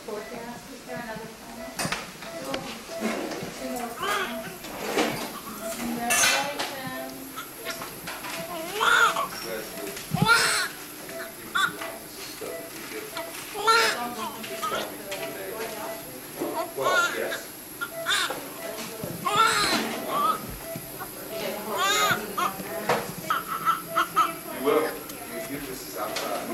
forecast? Is there another planet? Two more planets. Congratulations. Well, yes. You will. You this is outside.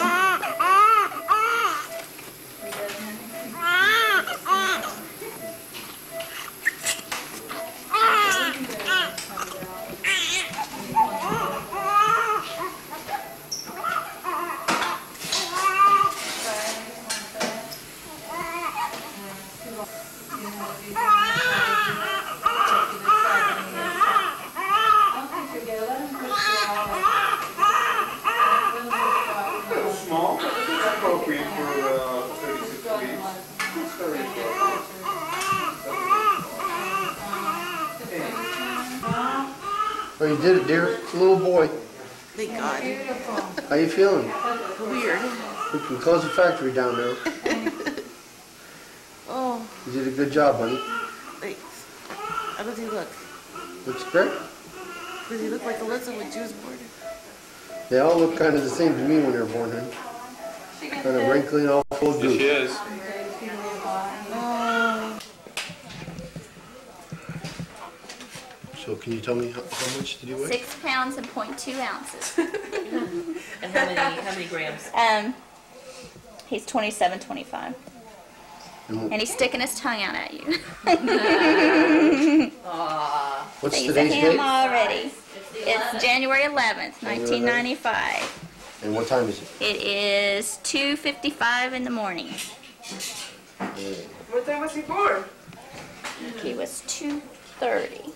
Small, appropriate for 36 weeks. It's very appropriate. Oh, you did it, dear. Little boy. Thank God. How you feeling? Weird. We can close the factory down now. Oh, You did a good job, honey. thanks. How does he look? Looks great. Does he look like Alyssa when she was born? They all look kind of the same to me when they were born, honey. Kind of wrinkly and all full of Yes, she goop. is. Oh. So can you tell me how much did you weigh? 6 pounds and 0.2 ounces. And how many grams? He's 27, 25. And And he's sticking his tongue out at you. Aw. what's He's a today's ham date? already. It's January 11th, 1995. And what time is it? It is 2:55 in the morning. What time was he born? He was 2:30.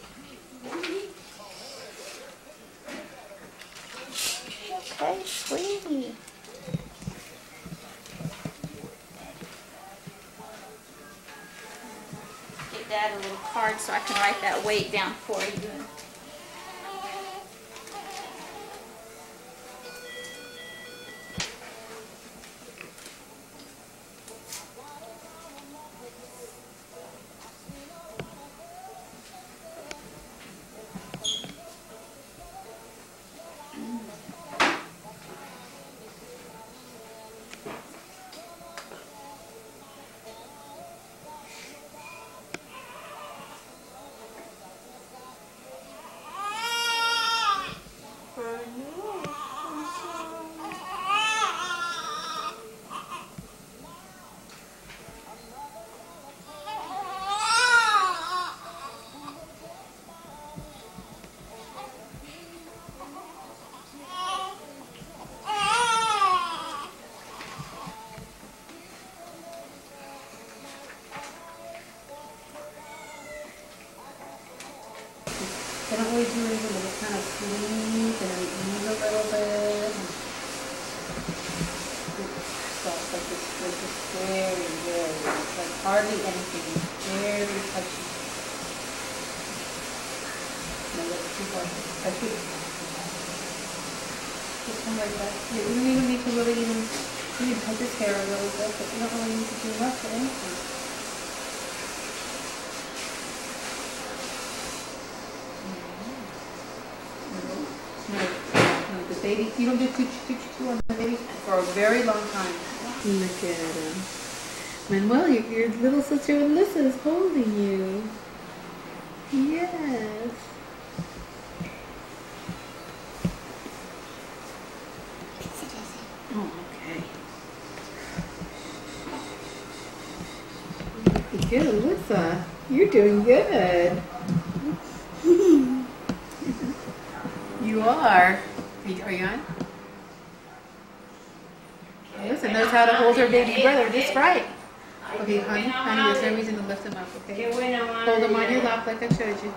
Okay, sweetie. Give Dad a little card so I can write that weight down for you. They don't always do anything, they just kind of sleep and then ease a little bit. So it's like it's just very, very, it's like hardly anything, very touchy. No, that's too hard. Touchy. Just come like that. You don't even need to really even, you can touch his hair a little bit, but you don't really need to do much or anything. No, the baby, you don't do too on the baby for a very long time. Look at him. Manuel, your little sister Alyssa is holding you. Yes. Oh, okay. Good, Alyssa. You're doing good. You are. Are you on? Alyssa knows how to hold her baby brother just right. Okay, honey, there's no reason to lift him up, okay? Hold him on your lap like I showed you.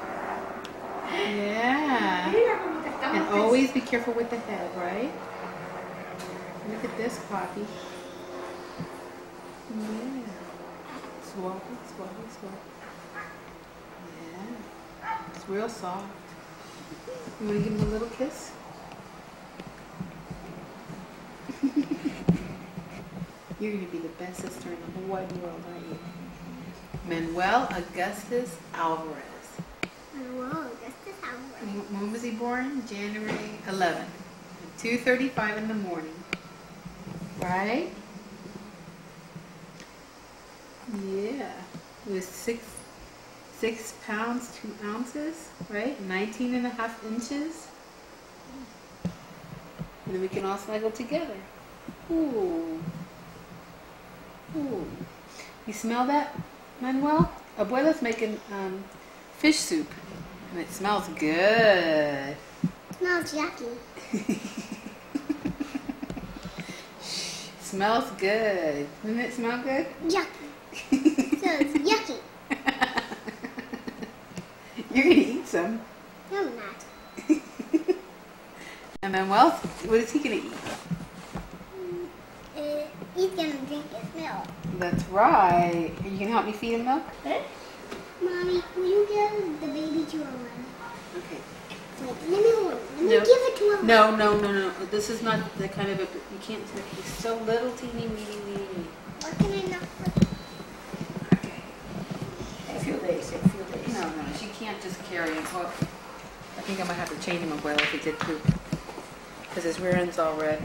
Yeah. And always be careful with the head, right? Look at this, Poppy. Yeah. Swallow, swallow, swallow. Yeah. It's real soft. You want to give him a little kiss? You You're gonna be the best sister in the whole wide world, aren't you? Manuel Augustus Alvarez. Manuel Augustus Alvarez. When was he born? January 11th. 2:35 in the morning. Right? Yeah. It was 6 pounds, 2 ounces, right? 19.5 inches. And then we can all snuggle together. Ooh. Ooh. You smell that, Manuel? Abuela's making fish soup. And it smells good. Smells yucky. Smells good. Doesn't it smell good? Yucky. So it's yucky. You're gonna eat some. No, I'm not. And Manuel, what is he gonna eat? He's gonna drink his milk. That's right. Are you gonna help me feed him milk? Mommy, will you give the baby to Owen? Okay. Wait, let me hold it. Let me No. give it to Owen. No. This is not the kind of a. You can't. He's so little, teeny, weeny. What can I not put? Okay. A few days. No, she can't just carry him. Well, I think I might have to change him, Abuela, if he did poop. Because his rear end's all red.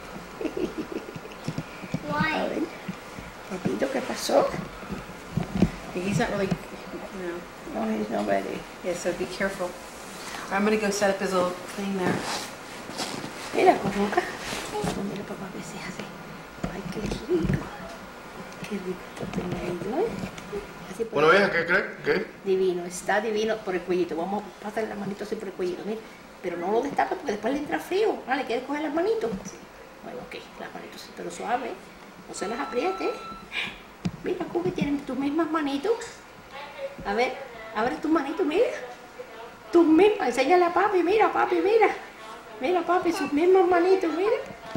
Why? Papito, ¿qué pasó? He's not really, No, he's not ready. Yeah, so be careful. I'm going to go set up his little thing there. Mira, Cojuca. Mira, papá, que sea así. Ay, qué rico. Qué rico está tu marido, ¿eh? Así por Bueno, hija, ¿qué crees? ¿Qué? Divino, está divino por el cuellito. Vamos a pasarle las manitos así por el cuellito, mira. Pero no lo destaca porque después le entra frío. ¿Le quieres coger las manitos? Bueno, ok, las manitos sí, pero suave. No se las apriete. Mira, Cookie, tienen tus mismas manitos. A ver, abre tus manitos, mira. Tus mismas, enséñale a papi, mira, mira. Mira, papi, sus mismas manitos, mira.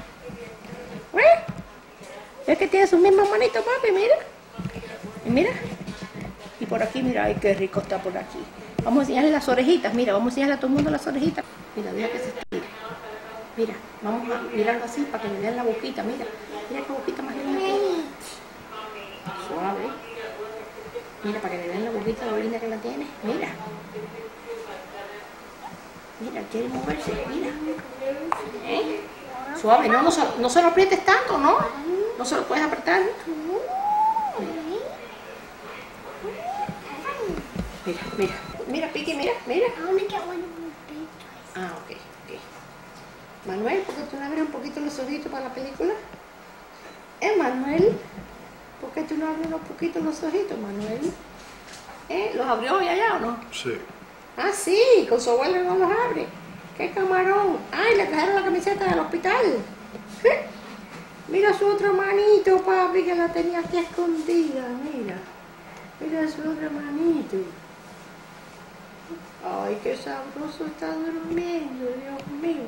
¿Ves que tiene sus mismas manitos, papi? Mira. Y mira. Y por aquí, mira, ay, qué rico está por aquí. Vamos a enseñarle las orejitas, mira, vamos a enseñarle a todo el mundo las orejitas. Mira, deja que se estire. Mira, vamos a mirarlo así para que le vean la boquita, mira. Mira qué boquita más linda que es. Suave. Mira, para que le vean la boquita, lo linda que la tiene. Mira. Mira, quiere moverse, mira. ¿Eh? Suave, no se lo aprietes tanto, ¿no? No se lo puedes apretar. Mira. Mira, Piki, mira. I want to get one of those big toys. Ah, ok. Manuel, ¿por qué tú no abres un poquito los ojitos para la película? Manuel, ¿por qué tú no abres un poquito los ojitos, Manuel? ¿Los abrió hoy allá o no? Sí. Ah, sí, con su abuelo no los abre. ¡Qué camarón! ¡Ay, le trajeron la camiseta del hospital! Mira su otra manito, papi, que la tenía aquí escondida, mira. Mira su otra manito. Ay, qué sabroso está durmiendo, Dios mío.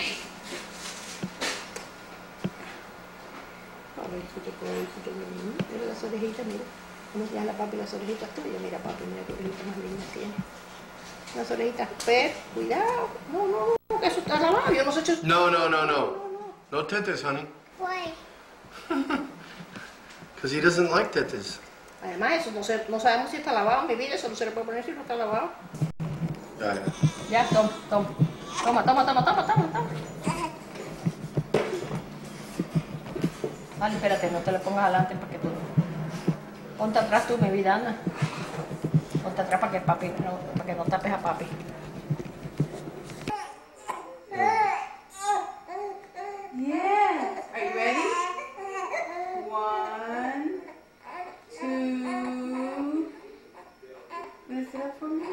Pobrecito, mira las orejitas, mira. Vamos a enseñarle a papi las orejitas tuyas. Mira, papi, mira qué orejitas más lindas tiene. Las orejitas, cuidado. No, que eso está lavado. Yo no sé hecho. No. No tetes, honey. Why? Because he doesn't like tetes. Además, eso no sabemos si está lavado. Mi vida, eso no se le puede poner si no está lavado. Dale. Ya, toma. Vale, espérate, no te le pongas adelante porque tú. Ponte atrás tú, mi vida, Ana. Ponte atrás para que no tapes a papi. Yeah. Are you ready? 1, 2. Wanna sit up for me?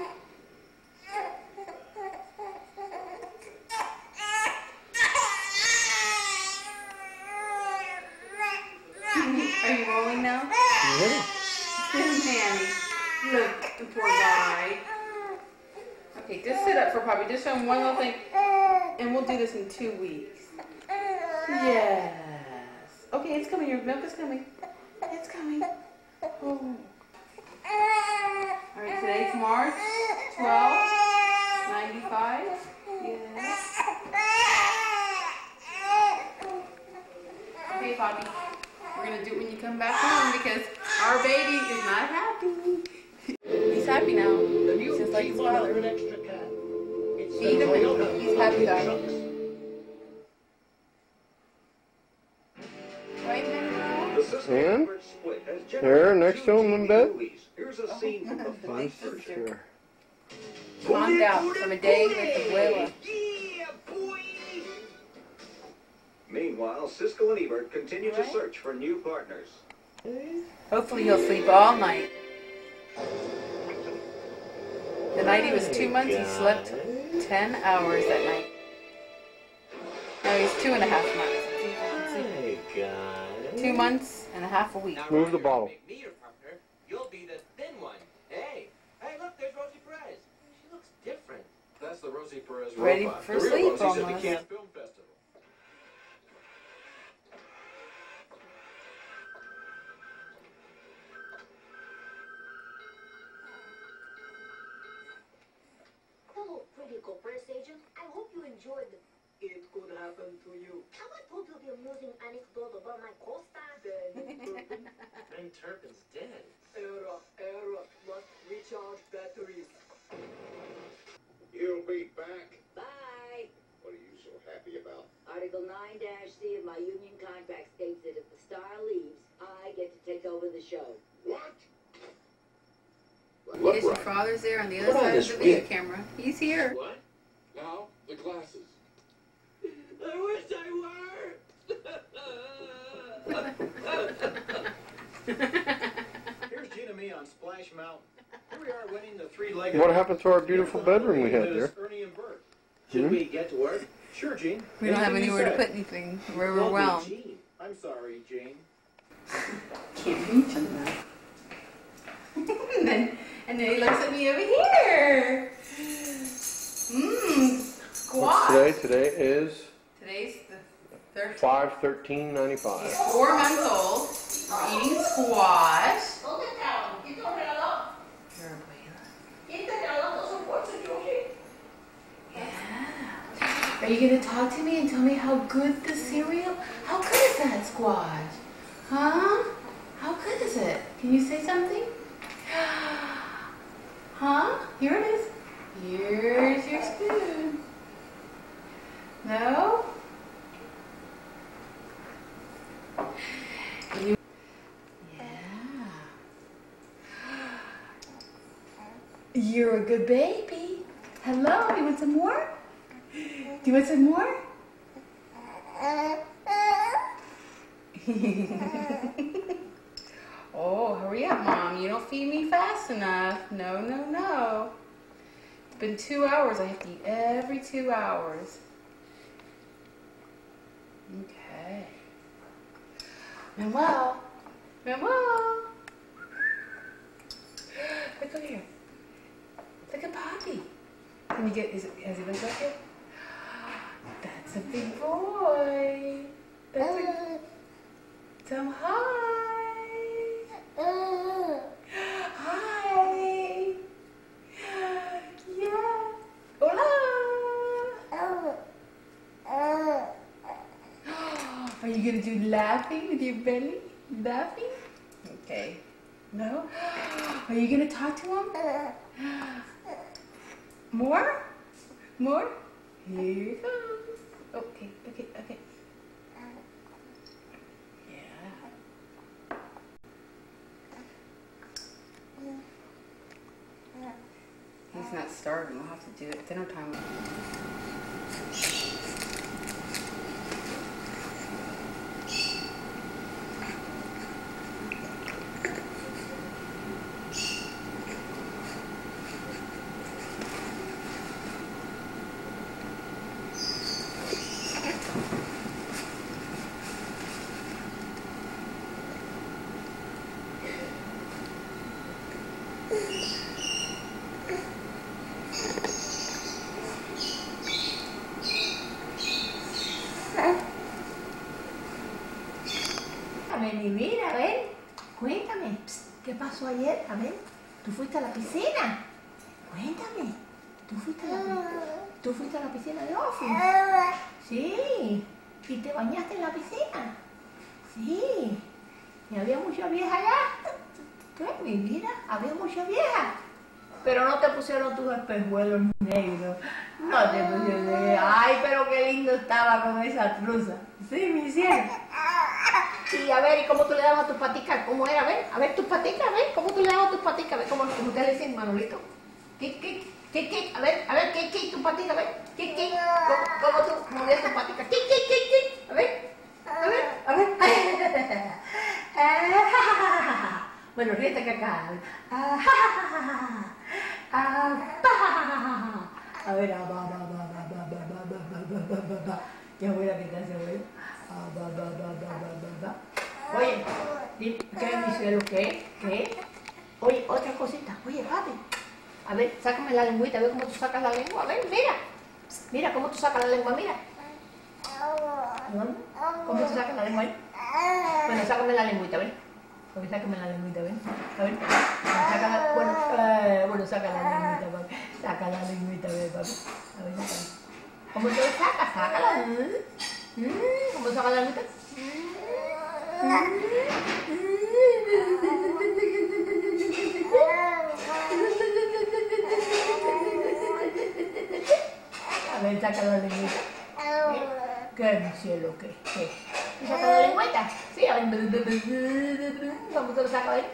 Are you rolling now? Yeah. Nanny. Look, the poor guy. Okay, just sit up for Poppy. Just show him one little thing. And we'll do this in 2 weeks. Yes. Okay, it's coming. Your milk is coming. It's coming. Oh. All right, today's March 12th, 95. Yes. Okay, Poppy. We're gonna do it when you come back home because our baby is not happy. He's happy now. He's just like his father. Feed him and he's happy guy. Right, Manuel? And there, next to him in bed. Here's a scene from the fight first. Sure. Spawned out from a day with Abuela. Meanwhile, Siskel and Ebert continue to search for new partners. Hopefully he'll sleep all night. The night he was 2 months, he slept 10 hours that night. Now he's 2.5 months. Hey, guys. 2 months and a half a week. Move the bottle. Make me your partner. You'll be the thin one. Hey, look, there's Rosie Perez. She looks different. That's the Rosie Perez Ready robot. for The real sleep Rosie's at the almost. Cannes Film Festival. Hello, pretty cool press agent. I hope you enjoyed the... It could happen to you. Have I told you the amusing anecdote about my co-star? Ben Turpin's dead. Error. Must recharge batteries. You'll be back. Bye. What are you so happy about? Article 9-C of my union contract states that if the star leaves, I get to take over the show. What? Yes, your father's there on the other side of the video camera. He's here. What? Now, the glasses. I wish I were. Here's Gina Me on Splash Mountain. Here we are winning the three-legged... What happened to our beautiful bedroom we had there? Ernie and Bert. Should we get to work? Sure, Gene. We don't have Anything you anywhere to say. put anything. We're overwhelmed. Gene. I'm sorry, Jane. Can't reach him and then he looks at me over here. Squash. What's today? Today is Today's the 13th. 5/13/95. He's 4 months old. We're eating squash. ¿Dónde estaban? Quita el reloj. Your abuela. Quita el reloj, no soporto, Georgie. Yeah. Are you gonna talk to me and tell me how good the cereal? How good is that squash? Huh? How good is it? Can you say something? Huh? Here it is. Here's your spoon. No? Can you? Yeah. You're a good baby. Hello, you want some more? Do you want some more? Oh, hurry up, Mom. You don't feed me fast enough. No. It's been 2 hours. I have to eat every 2 hours. Okay. Manuel. Look over here. Look at Poppy. Can you get, has he been up here? That's a big boy. Tell him hi. Hi. Yeah. Hola. Are you gonna do laughing with your belly? Laughing? Okay. No? Are you gonna talk to him? More? Here it comes. Okay. Yeah. He's not starving. We'll have to do it dinner time. Mi vida, a ver, cuéntame, ¿qué pasó ayer? A ver, ¿tú fuiste a la piscina? Cuéntame, ¿tú fuiste a la piscina de Ofi? Sí, ¿y te bañaste en la piscina? Sí, Y había mucha vieja allá. ¿Qué, mi vida? Había mucha vieja. Pero no te pusieron tus espejuelos negros. No te pusieron. Ay, pero qué lindo estaba con esa truza. Sí, mi cielo. Y a ver, ¿y cómo tú le dabas a tus paticas? ¿Cómo era? A ver tus paticas, a ver, ¿cómo tú le dabas a tus paticas? A ver, ¿cómo ustedes le dicen, Manolito? ¿Qué? A ver, ¿qué? Tu patica, a ver. ¿Qué? ¿Cómo tú movías tus paticas? ¿Qué? A ver. Bueno, ríete que acá. A ver, ya voy a quitarse, güey. Oye, ¿qué, mi cielo? ¿Qué? Oye, otra cosita. Oye, papi. A ver, sácame la lengüita, a ver cómo tú sacas la lengua. A ver, mira cómo tú sacas la lengua, mira. ¿Cómo tú sacas la lengua ahí? Bueno, sácame la lengüita, a ver. Sácame la lengüita, ven. A ver. Bueno, saca la lengüita, papi. Saca la lengüita, ven, papi. A ver, sácala. ¿Cómo te lo sacas? Sácala. ¿Cómo saca la lengüita? A ver, saca la lengüita. ¿Qué, mi cielo? ¿Qué? ¿Saca la lengüita? Sí, a ver. ¿Cómo te lo saco ahí?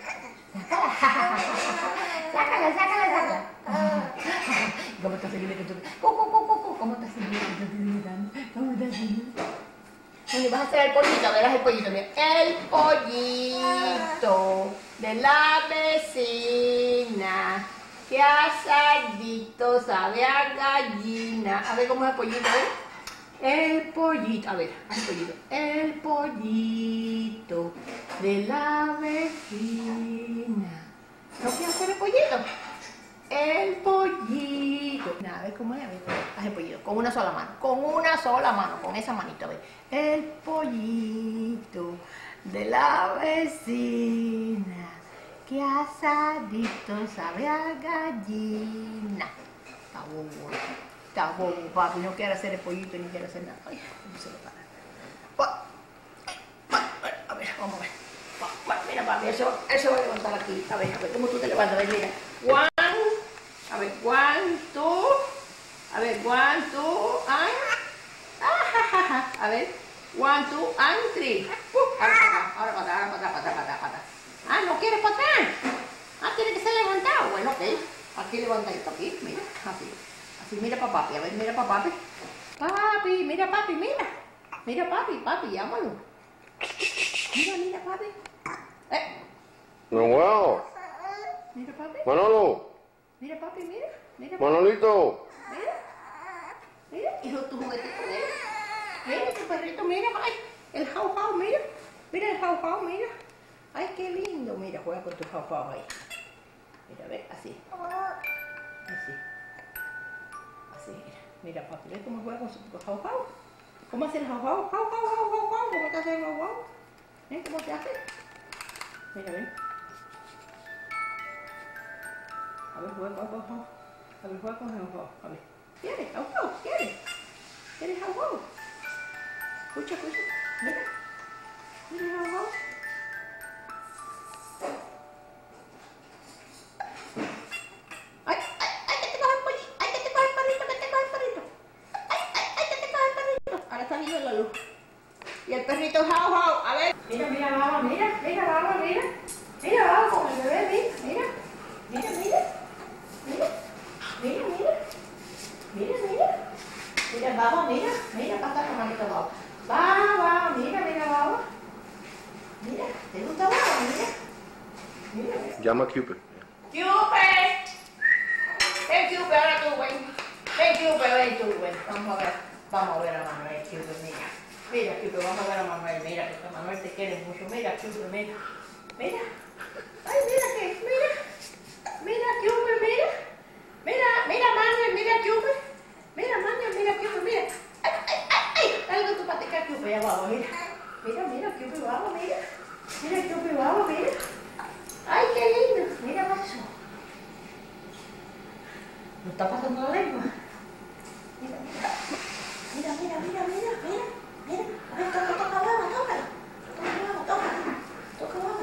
Sácala. ¿Cómo te hace bien que tú? ¿Cómo te hace bien que tú? ¿Cómo te hace bien? Bueno, vas a hacer el pollito, verás el pollito, mira. El pollito de la vecina, que asadito sabe a gallina. A ver cómo es el pollito, El pollito, a ver, haz el pollito. El pollito de la vecina. ¿No quieres hacer el pollito? El pollito. A ver cómo es, a ver, haz el pollito. Con una sola mano, con esa manito, a ver. El pollito de la vecina, que asadito sabe a gallina. Está bobo, papi, no quiere hacer el pollito ni quiere hacer nada. Ay, no se lo para. A ver, vamos a ver. Mira, papi, eso voy a levantar aquí. A ver, ¿cómo tú te levantas? A ver, mira. One, two. A ver, 1, 2, and... A ver, 1, 2, and 3. Ahora para atrás. Ah, ¿no quieres para atrás? Ah, tiene que ser levantado. Bueno, ok. Aquí levantadito, aquí, mira, así. Así, mira para papi, a ver, mira para papi. Mira papi, llámalo. Mira papi. Manuel. Mira papi. Manolo. Mira papi, mira Manolito. Mira, hijo, tu juguetito, mira tu perrito, mira, ay, el jau, mira el jau, mira. Ay, qué lindo, mira, juega con tu jau ahí. Mira, ve, así, mira papi, ¿ves cómo juega con su jau? ¿Cómo hace el jau? ¿Cómo te hace el jau? ¿Cómo te hace? Mira, ven. A ver, juega con el jau. A ver. ¿Quieres jau? ¿Quieres jau? Escucha. Mira el jau. Ay, que te coge el pollito. Ay, que te coge el perrito. Ay, que te coge el perrito. Ahora está viendo la luz. Y el perrito jau. A ver. Mira, Baba, mira. Mira, Baba, con el bebé, mira. Mira, Baba, mira, pasa la manito, Baba. Baba, mira, Baba. Mira, ¿te gusta Baba? Mira. Llama a Cupid. Cupid. Ven, Cupid, ahora tú, ven tú, ven. Vamos a ver a Manuel, Cupid, mira. Mira, Cupid, vamos a ver a Manuel, mira, que Manuel te quiere mucho. Mira, Cupid, mira. Ay, mira, Cupid, mira. Mira, Manuel, mira, Cupid. Mira. Ay, dale con tu patica, Cupid, ya vamos, mira. Mira, Cupid, vamos, mira. Ay, qué lindo. Mira eso. ¿No está pasando la lengua? Mira. A ver, toca, tócala. Toca,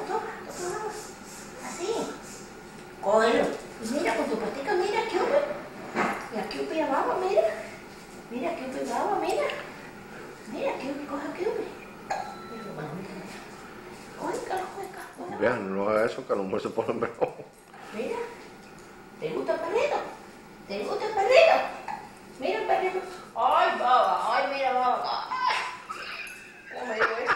Ya, no haga eso, que a lo mejor se pone bravo. Mira, ¿te gusta el perrito? ¿Te gusta el perrito? Mira el perrito. Ay, baba, ay, mira, baba. ¿Cómo me digo eso?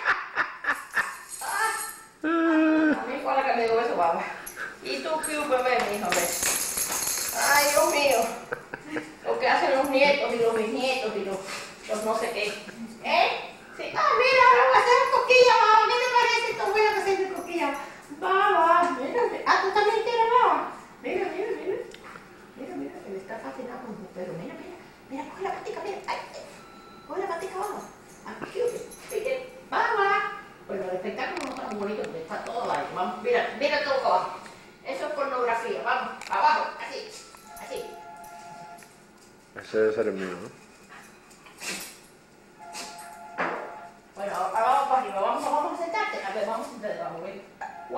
A mí fue la que me dio eso, baba. Y tú, Piu, bebé, mijo, ve. Ay, Dios mío. Lo que hacen los nietos y los bisnietos y los no sé qué. ¿Eh? Sí. Ah, mira, ahora voy a hacer coquilla, baba. ¿Qué te parece? Esto voy a hacer coquilla. Baba, mira, mira. Ah, tú también quieres, baba. Mira, mira, mira. Mira, mira, que le está fascinando un perro. Mira, mira. Mira, coge la patica, mira. Ay, coge la patica, baba. Aquí, mira. Baba. Pues los espectáculos no están muy bonitos porque está todo ahí. Vamos, mira, mira todo abajo. Eso es pornografía. Vamos, abajo, así, así. Ese debe ser el mío, ¿no? Bueno, ahora vamos para arriba. Vamos a sentarte. A ver, vamos a sentarte. Vamos a ver.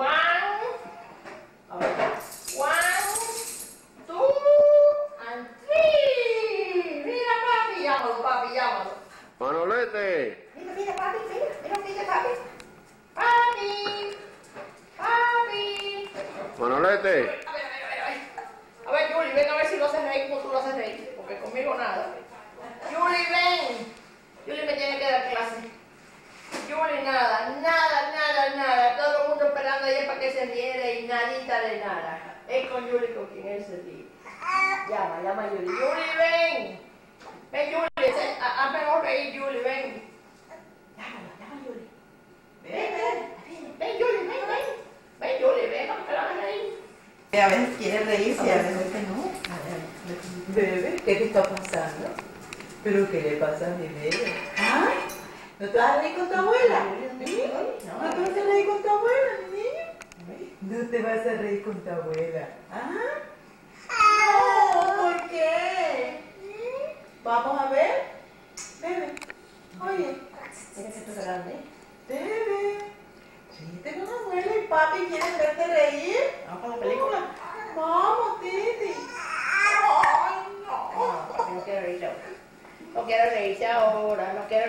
A ver. 1, 2, and 3. Mira, papi. Llámalo, papi, llámalo. ¡Manolete! Mira, mira, papi, mira. Mira, mira, papi. Papi. Papi. ¡Manolete! A ver, Julie, ven a ver si lo haces reír como tú lo haces reír. Porque conmigo nada. Julie, ven. Julie me tiene que dar clase. Julie, nada. Todo el mundo esperando ayer para que se riera y nadita de nada. Es con Julie con quien él se ríe. Llama a Julie. Julie, ven. Ven, Julie. Hazme mejor reír, Julie, ven. Llama, Julie. Ven, Julie, ven. Ven, Julie, ven para que te la hagas reír. A veces quiere reírse, a veces que no. Bebé, ¿qué te está pasando? ¿Pero qué le pasa a mi bebé? ¿Ah? ¿No te vas a reír con tu abuela? ¿No te vas a reír con tu abuela, mi niño? ¿No te vas a reír con tu abuela? ¿Ah? No, ¿por qué? Vamos a ver. Bebé, oye. Mira que tú eres grande. Bebé. Ríete con abuela y papi quieren verte reír. ¿Vamos a la película? Vamos, Titi. Ay, no. No quiero reírse ahora. No quiero reírse ahora.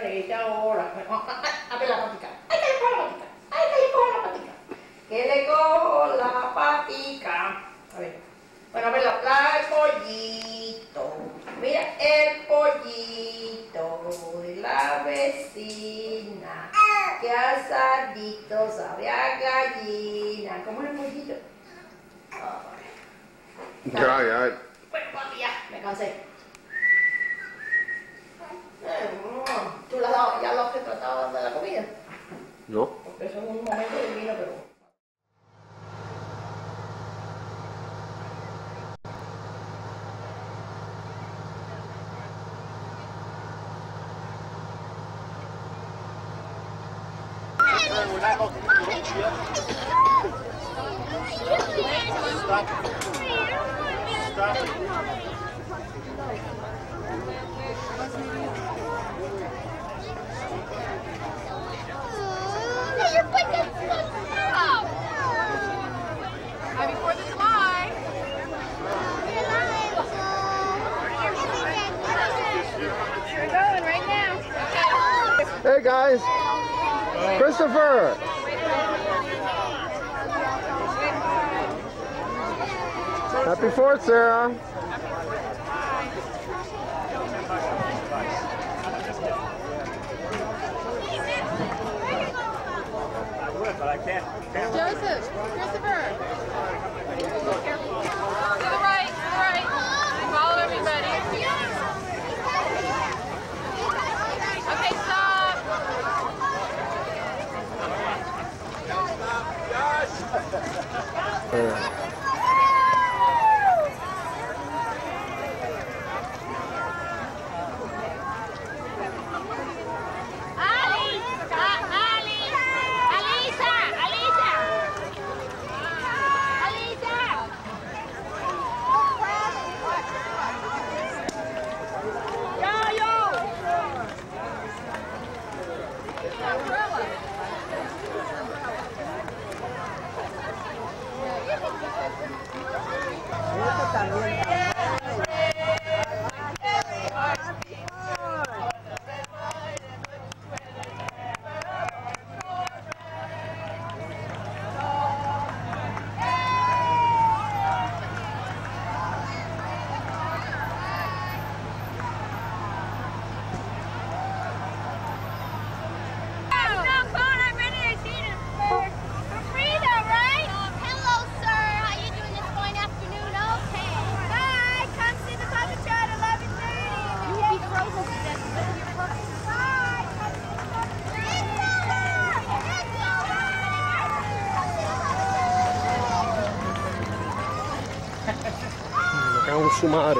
A ver la patica. ¡Ay, que le cojo la patica! ¡Ay, que le cojo la patica! ¡Que le cojo la patica! A ver. Bueno, a ver, el pollito. Mira el pollito de la vecina. Que asadito sabe a gallina. ¿Cómo es el pollito? Ya. Bueno, papi, ya, me cansé. ¿Tú le has dado ya lo que trataba de la comida? No. Porque eso es un momento divino, pero... Happy 4th of July! We're going right now. Hey guys! Christopher! Happy 4th, Sarah! I would, but I can't. Joseph, Christopher. To the right, Follow everybody. Okay, stop. Umbrella. con su madre.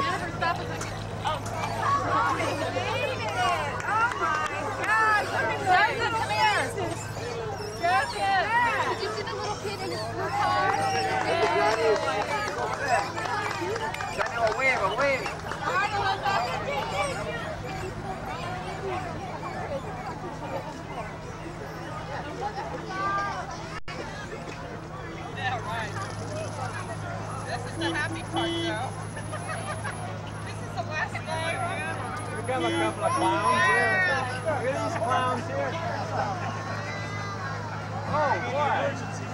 We got a couple of clowns here. Look at these clowns here. Oh, what?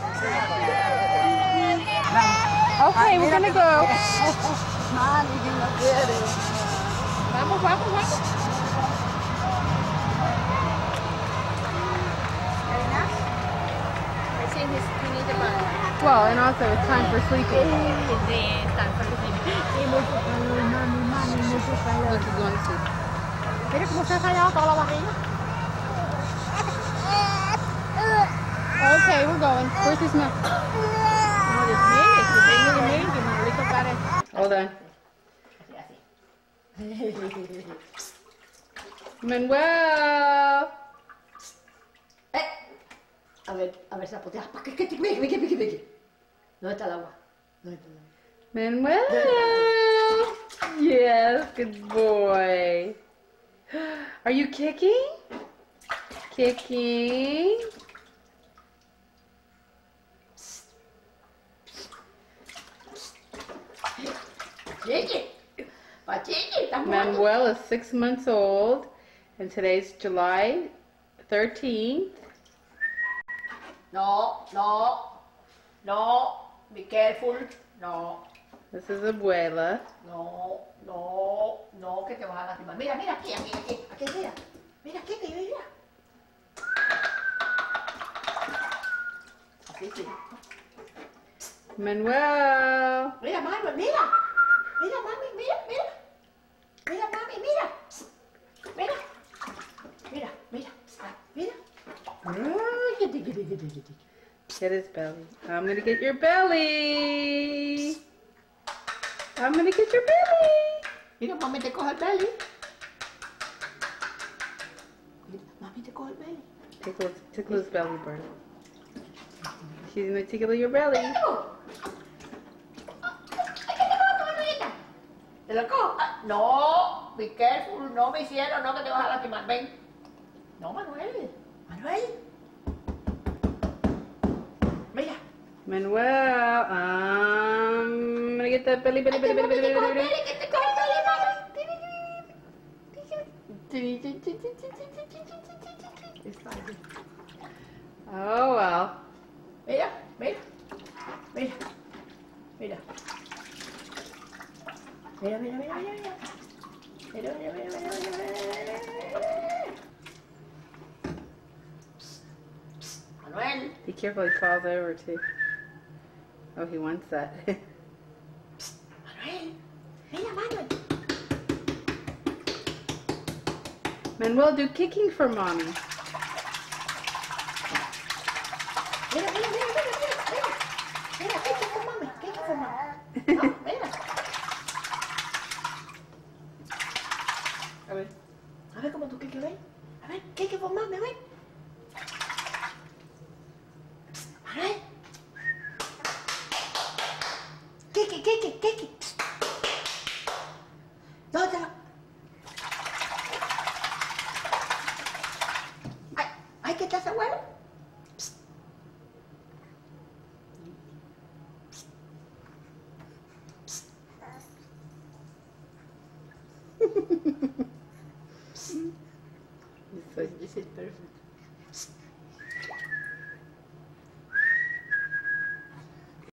Okay, we're gonna go. Vamos, vamos, vamos. Well, and also it's time for sleeping. Look, he's going to sleep. Mira cómo se ha callado toda la barriga. Okay, we're going. Where's his mouth? Hold on. Manuel. A ver, zapotea. Ven. ¿Dónde está el agua? Manuel. Yes, good boy. Are you kicking? Kicking. Manuel is 6 months old, and today's July 13th. No, be careful, no. This is Abuela. No, que te vas a lastimar. Mira, aquí, mira. Mira, aquí, mira. Así, sí. Manuel. Mira, Manuel, mira. Mira, mami, mira. Mira, mami, mira. Get his belly. I'm gonna get your belly. I'm gonna get your belly. Mira, mami te coge el belly. Mira, mami te coge el belly. Tickle his belly, Bernie. She's gonna tickle your belly. ¿Te lo cojo? No, be careful, no, mi cielo, no, que te vas a lastimar. Ven. No, Manuel. Mira. Manuel, I'm gonna get that belly. Que te coge el belly, Oh, well. Mira. Manuel. Be careful, he falls over too. Oh, he wants that. Manuel. Manuel, do kicking for mommy. Mira, ¿qué for mami? No, mira. A ver cómo tú qué ven. A ver, ¿qué for mami? Ven. A ver. ¿Qué? ¿Dónde está? Ay, ¿qué estás, abuelo? This is perfect.